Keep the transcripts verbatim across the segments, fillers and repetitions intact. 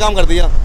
काम कर दिया?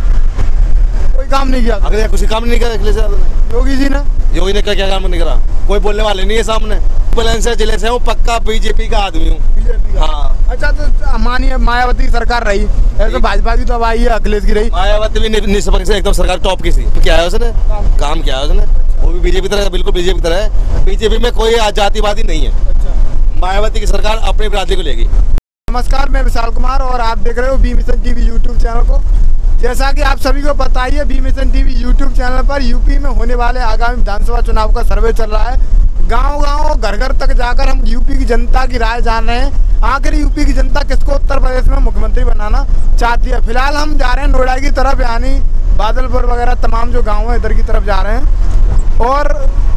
कोई काम नहीं किया। अगर कुछ काम नहीं करा अखिलेश यादव ने। योगी जी ने योगी ने क्या क्या काम नहीं करा? कोई बोलने वाले नहीं है सामने। बुलंद से जिले से हूँ, पक्का बीजेपी का आदमी हूँ। बीजेपी का। हाँ। अच्छा, तो मानिए मायावती सरकार रही, ऐसे भाजपा की तो आई है, अखिलेश की रही। मायावती भी निष्पक्ष एकदम सरकार टॉप की थी। क्या है उसने काम किया है उसने? वो भी बीजेपी तरह, बिल्कुल बीजेपी तरह है। बीजेपी में कोई जातिवादी नहीं है। अच्छा। मायावती की सरकार अपनी बिरादरी को लेगी। नमस्कार, मैं विशाल कुमार और आप देख रहे हो B mission TV YouTube channel को। जैसा कि आप सभी को पता ही है, B mission TV YouTube channel पर यूपी में होने वाले आगामी विधानसभा चुनाव का सर्वे चल रहा है। गांव-गांव, घर-घर तक जाकर हम यूपी की जनता की राय जान रहे हैं। आखिर यूपी की जनता किसको उत्तर प्रदेश में मुख्यमंत्री बनाना चाहती है। फिलहाल हम जा रहे हैं नोएडा की तरफ, यानी बादलपुर वगैरह तमाम जो गाँव है इधर की तरफ जा रहे हैं और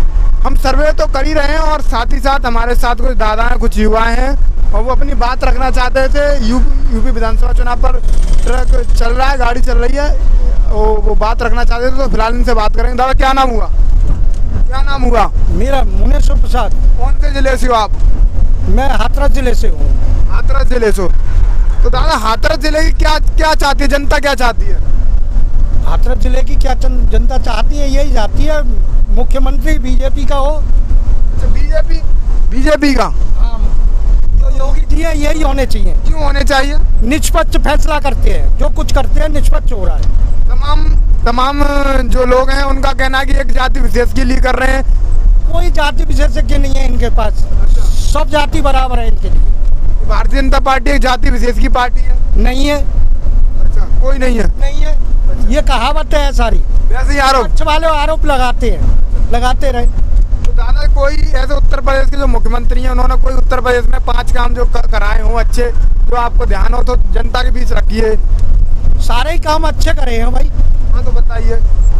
हम सर्वे तो कर ही रहे हैं और साथ ही साथ हमारे साथ कुछ दादा हैं, कुछ युवा हैं और वो अपनी बात रखना चाहते थे। यूपी यूपी विधानसभा चुनाव पर ट्रक चल रहा है, गाड़ी चल रही है, वो वो बात रखना चाहते थे, तो फिलहाल इनसे बात करेंगे। दादा, क्या नाम हुआ? क्या नाम हुआ? मेरा मुनेश्वर प्रसाद। कौन से जिले से हो आप? मैं हाथरस जिले से हूँ। हाथरस जिले से। तो दादा, हाथरस जिले की क्या क्या चाहती है जनता, क्या चाहती है? हाथरस जिले की क्या जनता चाहती है? यही चाहती है मुख्यमंत्री बीजेपी का हो। बीजेपी बीजेपी का? हाँ, जो योगी जी है यही होने चाहिए। क्यों होने चाहिए? निष्पक्ष फैसला करते हैं, जो कुछ करते हैं निष्पक्ष हो रहा है। तमाम तमाम जो लोग हैं उनका कहना है कि एक जाति विशेष के लिए कर रहे हैं। कोई जाति विशेषज्ञ नहीं है इनके पास। अच्छा। सब जाति बराबर है इनके लिए। भारतीय जनता पार्टी एक जाति विशेष की पार्टी है? नहीं है। अच्छा, कोई नहीं है? नहीं है। अच्छा। ये कहावत है सारी, वैसे ही आरोप वाले आरोप लगाते हैं, लगाते रहे। तो दादा, कोई ऐसे उत्तर प्रदेश के जो मुख्यमंत्री हैं उन्होंने कोई उत्तर प्रदेश में पांच काम जो कराए हों अच्छे, जो आपको ध्यान हो तो जनता के बीच रखिए। सारे ही काम अच्छे करे हैं भाई। हाँ, तो बताइए।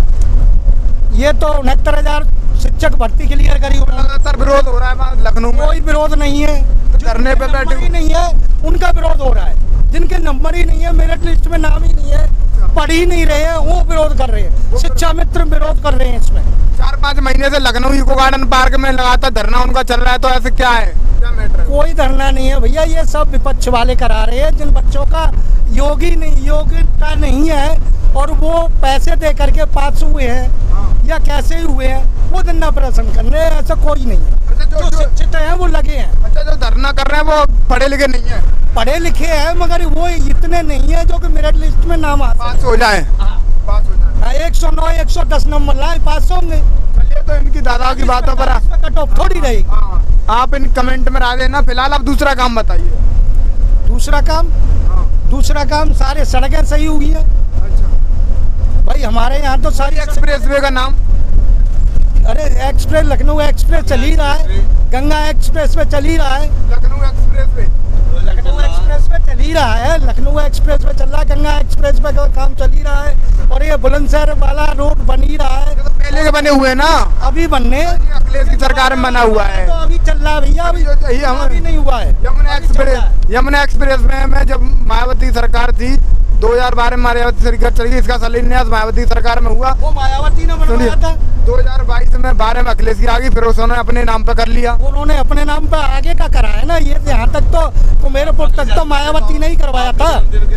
ये तो उनहत्तर हजार शिक्षक भर्ती के लिए करी। लगातार विरोध हो रहा है लखनऊ में। कोई विरोध नहीं है, धरने पे बैठे ही नहीं है उनका विरोध हो रहा है। जिनके नंबर ही नहीं है, मेरिट लिस्ट में नाम ही नहीं है, पढ़ ही नहीं रहे हैं, वो विरोध कर रहे हैं। शिक्षा मित्र विरोध कर रहे हैं इसमें। चार पाँच महीने से लखनऊ इको गार्डन पार्क में लगातार धरना उनका चल रहा है, तो ऐसे क्या है, क्या मैटर है? कोई धरना नहीं है भैया, ये सब विपक्ष वाले करा रहे हैं। जिन बच्चों का योगी नहीं योग्यता नहीं है और वो पैसे दे करके पास हुए हैं। हाँ। या कैसे ही हुए हैं, वो धरना प्रदर्शन कर रहे हैं, ऐसा कोई नहीं है। अच्छा, जो, जो शिक्षित है वो लगे हैं। अच्छा, जो धरना कर रहे हैं वो पढ़े लिखे नहीं है? पढ़े लिखे हैं, मगर वो इतने नहीं है जो कि मेरिट लिस्ट में नाम आ पास हो जाए। हाँ। पास हो जाए। एक सौ नौ एक सौ दस नंबर लाए, पास होंगे। चलिए, तो इनकी दादा की बातों पर कट ऑफ थोड़ी रहेगी। हाँ, आप इन कमेंट में राय देना। फिलहाल आप दूसरा काम बताइए। दूसरा काम? हाँ। दूसरा काम, सारे सड़कें सही हुई है। अच्छा भाई, हमारे यहाँ तो सारी एक्सप्रेस वे का नाम? अरे एक्सप्रेस, लखनऊ एक्सप्रेस चल ही रहा है, गंगा एक्सप्रेस पे चल ही रहा है। लखनऊ एक्सप्रेस पे लखनऊ एक्सप्रेस पे चल ही रहा है, लखनऊ एक्सप्रेस पे चल रहा है, गंगा एक्सप्रेस पे काम चल ही रहा है और ये बुलंदशहर वाला रोड बन ही रहा है। तो पहले के बने हुए ना, अभी बनने, अखिलेश की सरकार में बना हुआ है। तो अभी चल रहा है भैया, अभी अभी नहीं हुआ है। यमुना एक्सप्रेस यमुना एक्सप्रेस में में जब मायावती सरकार थी, दो हजार बारह में मायावती सरकार चली गई, इसका शिलान्यास मायावती सरकार में हुआ। वो मायावती ने बनवाया था। दो हजार बाईस में बारह में अखिलेश की आ गई, फिर उन्होंने अपने नाम पे कर लिया। उन्होंने अपने नाम पे आगे का करा है ना, ये यहाँ तक तो, तो मेरे पुट तक तो मायावती ने ही करवाया था।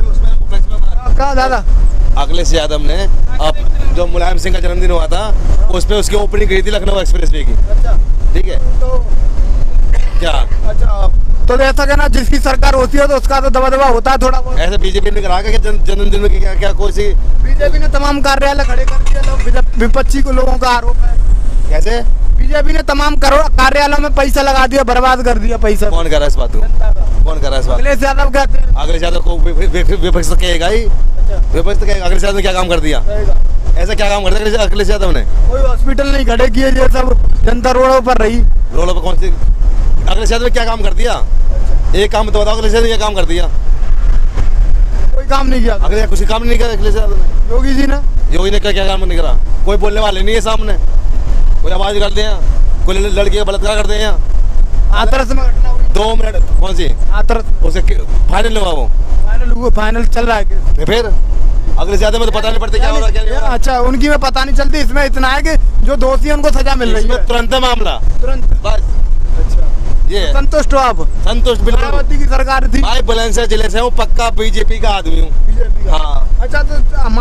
कहा दादा? अखिलेश यादव ने अब जो मुलायम सिंह का जन्मदिन हुआ था उस पे उसकी ओपनिंग की थी लखनऊ एक्सप्रेस वे की। ठीक है, तो क्या? अच्छा, तो ऐसा कहना जिसकी सरकार होती है तो उसका तो दबा दबा होता है थोड़ा बहुत। ऐसे बीजेपी ने करा के जन्मदिन में क्या क्या कोई सी बीजेपी ने तमाम कार्यालय खड़े कर दिए, लोग विपक्षी को लोगों का आरोप है। कैसे? बीजेपी ने तमाम करोड़ कार्यालयों में पैसा लगा दिया, बर्बाद कर दिया पैसा। कौन कर रहा है इस बात को? कौन कर रहा है इस बात? अखिलेश यादव कहते हैं। अखिलेश यादव को विपक्ष तो कहेगा ही। विपक्ष तो कहेगा अखिलेश यादव ने क्या काम कर दिया? ऐसा क्या काम कर दिया अखिलेश यादव ने? कोई हॉस्पिटल नहीं खड़े किए, ये सब जनता रोडों पर रही। रोडों पर कौन सी? अखिलेश यादव ने क्या काम कर दिया? एक काम तो बताओ, अखिलेश यादव ने क्या काम कर दिया? कोई काम नहीं किया। अखिलेश कुछ काम नहीं करा अखिलेश यादव ने। योगी जी ने योगी ने क्या क्या काम नहीं करा? कोई बोलने वाले नहीं है सामने, कोई आवाज करते हैं, कोई लड़की का बलात्कार करते हैं। हाथरस में घटना हुई, दो मिनट कौन सी? हाथरस उसे फाइनल हुआ, वो फाइनल हुआ, फाइनल चल रहा है। फिर अखिलेश यादव में तो पता नहीं पड़ता क्या हो रहा है क्या नहीं हो रहा। अच्छा, उनकी में पता नहीं चलती, इसमें इतना है कि जो दोषी है उनको सजा मिल रही है तुरंत मामला, तुरंत। बस। अच्छा, ये संतुष्ट हो आप? संतुष्ट बिल्कुल। मायावती की सरकार थी। भाई बुलंदशहर जिले से हूँ, पक्का बीजेपी का आदमी हूँ। बीजेपी का। हाँ। अच्छा,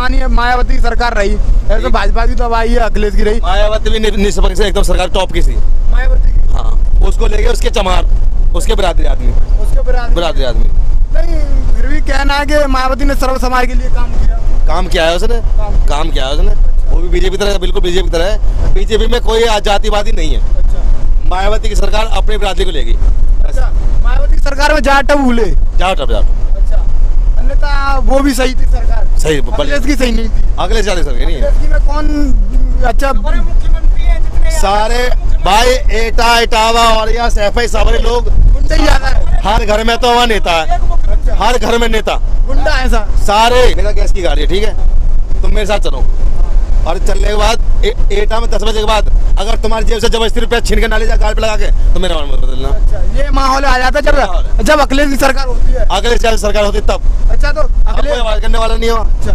मानिए मायावती की सरकार रही, ऐसे भाजपा की तो अब आई है, अखिलेश की रही। मायावती भी नि- निष्पक्ष से एकदम सरकार टॉप की थी। मायावती की हाँ, उसको लेके उसके चमार, उसके बिरादरी आदमी, उसके बिरादरी बिरादरी आदमी नहीं, फिर भी कहना है कि मायावती ने सर्व समाज के लिए काम किया। काम किया है उसने, काम- काम किया है उसने। वो भी बीजेपी तरह, बिल्कुल बीजेपी तरह है। बीजेपी में कोई जातिवादी नहीं है। अच्छा मायावती की सरकार अपनी बिरादरी को लेगी। अच्छा, मायावती की सरकार में जाट भूले। जाओ टप जाओ, अच्छा, अन्यथा वो भी सही थी सरकार, सही अखिलेश की सही नहीं थी। अगले साल सरकार नहीं है। अखिलेश की में कौन अच्छा मुख्यमंत्री हैं जितने सारे भाई एटा इटावा और यहाँ सैफई सारे लोग गुंडा ही ज्यादा है। हर घर में तो वहाँ नेता है, अच्छा, हर घर में नेता गुंडा ऐसा सारे। मेरा गैस की गाड़ी है, ठीक है, तुम मेरे साथ चलो और चलने के बाद ए, एटा में दस बजे के बाद अगर तुम्हारी जेब से जबरदस्ती रुपया छीन के नाले जा गाड़ी पे लगा के तो मेरा नाम बदलना। अच्छा, ये माहौल आ जाता है जब जब अखिलेश की सरकार होती है। अगले साल सरकार होती तब अच्छा, तो अब अखिलेश कोई आवाज करने वाला नहीं हो। अच्छा,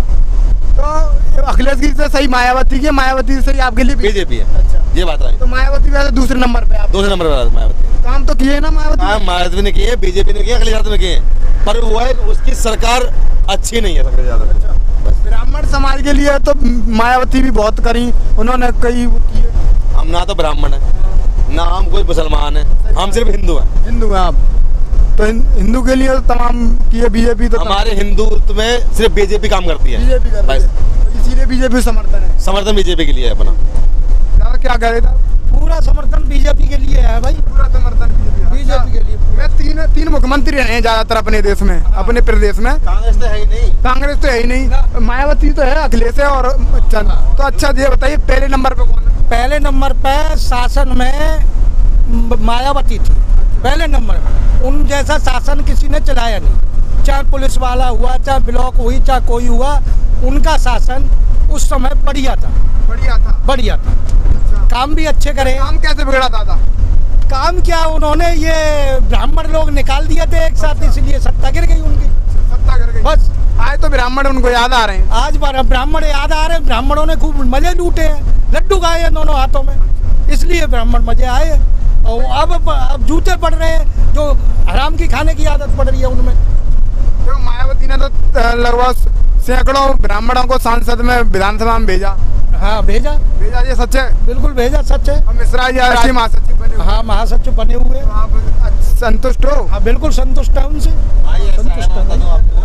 तो अखिलेश की से सही मायावती की, मायावती से सही आपके लिए भी? बीजेपी है। अच्छा, ये बात रही। तो मायावती वैसे दूसरे नंबर पे आप दूसरे नंबर पर मायावती। काम तो किए ना मायावती। हाँ, मायावती ने किए, बीजेपी ने किए, अखिलेश यादव ने किए, पर वो है उसकी सरकार अच्छी नहीं है अखिलेश यादव की। ब्राह्मण समाज के लिए तो मायावती भी बहुत करी, उन्होंने कई वो किए। हम ना तो ब्राह्मण है ना हम कोई मुसलमान है, हम सिर्फ हिंदू हैं। हिंदू हैं आप, तो हिं- हिंदू के लिए तो तमाम किए, बीजेपी तो हमारे हिंदुत्व में सिर्फ बीजेपी काम करती है। बीजेपी कर रही बस। है, तो इसीलिए बीजेपी समर्थन है। समर्थन बीजेपी के लिए है अपना। दादा क्या कह रहे थे? पूरा समर्थन बीजेपी के लिए है भाई, पूरा समर्थन बीजेपी बीजेपी के लिए। मैं तीन तीन मुख्यमंत्री रहे हैं ज्यादातर अपने देश में, अपने प्रदेश में। कांग्रेस तो है ही नहीं। कांग्रेस तो है ही नहीं, मायावती तो है, अखिलेश है और चंद। तो अच्छा ये बताइए पहले नंबर पे कौन है? पहले नंबर पे शासन में म- मायावती थी पहले नंबर में। उन जैसा शासन किसी ने चलाया नहीं, चाहे पुलिस वाला हुआ, चाहे ब्लॉक हुई, चाहे कोई हुआ, उनका शासन उस समय बढ़िया था, बढ़िया था। बढ़िया था। अच्छा, काम भी अच्छे करे। काम कैसे बिगड़ा दादा? काम क्या, उन्होंने ये ब्राह्मण लोग निकाल दिए थे एक साथ, इसलिए सत्ता गिर गई उनकी। सत्ता कर गई। बस आए तो ब्राह्मण उनको याद आ रहे हैं। आज बार ब्राह्मण याद आ रहे हैं, ब्राह्मणों ने खूब मजे लूटे हैं, लड्डू खाए हैं दोनों हाथों में, इसलिए ब्राह्मण मजे आए हैं। और अब अब जूते पड़ रहे हैं, जो हराम की खाने की आदत पड़ रही है उनमें। तो मायावती ने तो अ, लगभग सैकड़ों ब्राह्मणों को सांसद में, विधानसभा में भेजा। हाँ भेजा, भेजा, ये सच है। बिल्कुल भेजा, सच है। और मिश्रा जी राष्ट्रीय महासचिव बने हुए। हाँ महासचिव बने हुए। तो आप अच्छ- संतुष्ट हो? हाँ बिल्कुल संतुष्ट है उनसे, संतुष्ट है।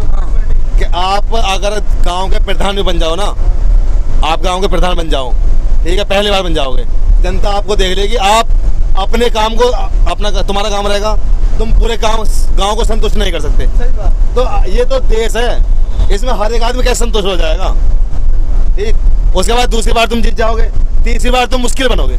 कि आप अगर गांव के प्रधान भी बन जाओ ना, आप गांव के प्रधान बन जाओ, ठीक है, पहली बार बन जाओगे, जनता आपको देख लेगी। आप अपने काम को, अपना तुम्हारा काम रहेगा, तुम पूरे गांव गांव को संतुष्ट नहीं कर सकते। सही बात। तो ये तो देश है, इसमें हर एक आदमी कैसे संतुष्ट हो जाएगा, ठीक। उसके बाद दूसरी बार तुम जीत जाओगे, तीसरी बार तुम मुश्किल बनोगे,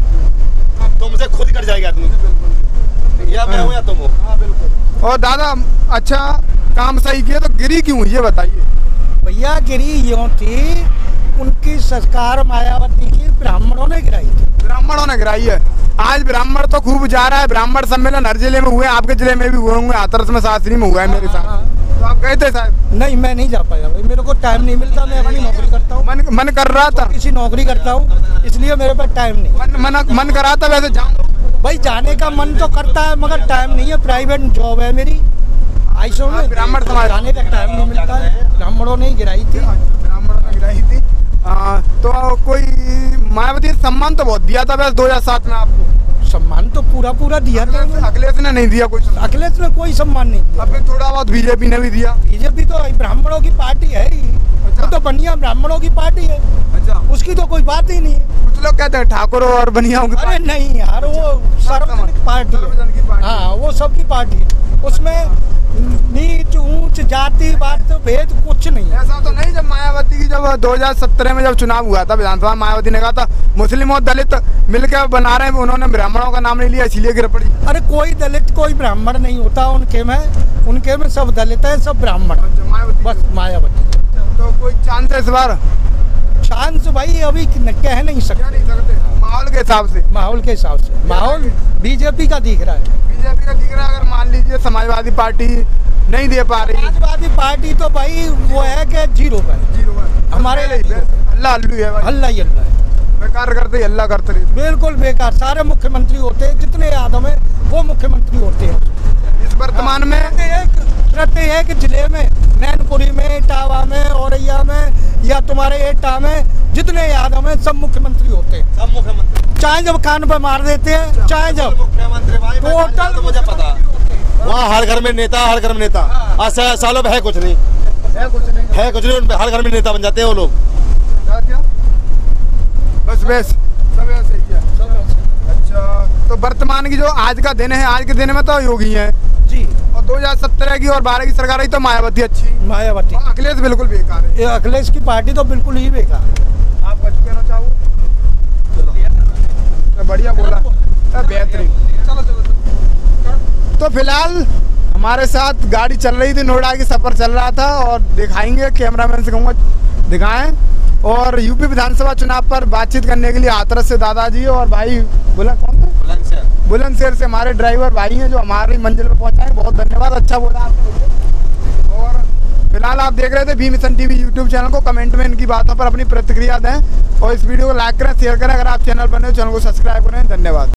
तुमसे खुद कट जाएगा आदमी, या मैं हूँ या तुम हो। हाँ बिल्कुल। और दादा अच्छा काम सही किया तो गिरी क्यों, ये बताइए। भैया गिरी यूँ थी, उनकी सरकार मायावती की ब्राह्मणों ने गिराई थी। ब्राह्मणों ने गिराई है। आज ब्राह्मण तो खूब जा रहा है, ब्राह्मण सम्मेलन हर जिले में हुए, आपके जिले में भी हुए होंगे, हाथरस में शास्त्री में हुआ है मेरे साथ। तो आप गए थे शायद? नहीं मैं नहीं जा पाया भाई, मेरे को टाइम नहीं मिलता, मैं अपनी नौकरी करता हूँ, मन मन कर रहा था, किसी नौकरी करता हूँ, इसलिए मेरे पास टाइम नहीं। मन मन मन कर रहा था वैसे जाऊं। भाई जाने का मन तो करता है मगर टाइम नहीं है, प्राइवेट जॉब है मेरी, आईसो में ब्राह्मण समाज जाने का टाइम नहीं मिलता है। ब्राह्मणों ने गिराई थी। ब्राह्मणों ने गिराई थी। आ, तो कोई मायावती ने सम्मान तो बहुत दिया था वैसे दो हजार सात में आपको। सम्मान तो पूरा पूरा दिया था, अखिलेश ने नहीं दिया कुछ। अखिलेश ने कोई सम्मान नहीं दिया। अब भी थोड़ा बहुत बीजेपी ने भी दिया। बीजेपी तो ब्राह्मणों की पार्टी है ही, वो तो बढ़िया ब्राह्मणों की पार्टी है, अच्छा, उसकी तो कोई बात ही नहीं है। कुछ लोग कहते हैं ठाकुरों और बनियाओं की अरे पार्टी। नहीं यार, वो सार्वजनिक पार्टी सार्वजनिक की है। पार्टी। हाँ वो सबकी पार्टी है, उसमें नीच ऊंच जाति बात भेद कुछ नहीं है। ऐसा तो नहीं, जब मायावती की जब दो हजार सत्रह में जब चुनाव हुआ था विधानसभा, मायावती ने कहा था मुस्लिम और दलित मिलकर बना रहे हैं, उन्होंने ब्राह्मणों का नाम नहीं लिया इसलिए गिर पड़ी। अरे कोई दलित कोई ब्राह्मण नहीं होता उनके में, उनके में सब दलित है, सब ब्राह्मण, मायावती बस मायावती। तो कोई चांस है इस बार? चांस भाई अभी कह नहीं क्या सकते, नहीं सकते माहौल के हिसाब से। माहौल के हिसाब से माहौल बीजेपी का दिख रहा है। बीजेपी का दिख रहा है, अगर मान लीजिए समाजवादी पार्टी नहीं दे पा रही। समाजवादी पार्टी तो भाई वो है कि जीरो पे, जीरो है। हमारे लिए अल्लाह अल्लू है भाई। हल्ला ही हल्ला है, बेकार करते अल्लाह करते रहते। बिल्कुल बेकार। सारे मुख्यमंत्री होते हैं जितने आदम है वो मुख्यमंत्री होते हैं। इस वर्तमान में प्रत्येक प्रत्येक जिले में, नैनपुरी में, इटावा में, औरैया में या तुम्हारे एटा में जितने यादव हैं सब मुख्यमंत्री होते हैं, सब मुख्यमंत्री, चाहे जब कान पे मार देते हैं, चाहे जब मुख्यमंत्री भाई टोटल तो मुझे पता वहाँ हर घर में नेता, हर घर में नेता। आज सा- सालों में है कुछ नहीं, है कुछ नहीं, है कुछ नहीं, उन पे हर घर में नेता बन जाते हैं वो लोग। क्या क्या बस बस सब ऐसे ही है। अच्छा, तो वर्तमान की जो आज का दिन है, आज के दिन में तो योगी है जी, और दो हजार सत्रह की और बारह की सरकार आई तो मायावती अच्छी, मायावती। और अखिलेश बिल्कुल बेकार है। ये अखिलेश की पार्टी तो बिल्कुल ही बेकार है। आप कुछ कहना चाहो? तो बढ़िया बोला, तो बेहतरीन। तो फिलहाल हमारे साथ गाड़ी चल रही थी, नोएडा की सफर चल रहा था और दिखाएंगे, कैमरामैन से कहूँगा दिखाएं। और यूपी विधानसभा चुनाव पर बातचीत करने के लिए हाथरस से दादाजी और भाई बोला कौन थे बुलंदशहर से हमारे ड्राइवर भाई हैं जो हमारी मंजिल पर पहुंचाए, बहुत धन्यवाद, अच्छा बोला आपने। और फिलहाल आप देख रहे थे B mission TV YouTube channel को, कमेंट में इनकी बातों पर अपनी प्रतिक्रिया दें और इस वीडियो को लाइक करें, शेयर करें। अगर आप चैनल पर नए हो चैनल को सब्सक्राइब करें। धन्यवाद।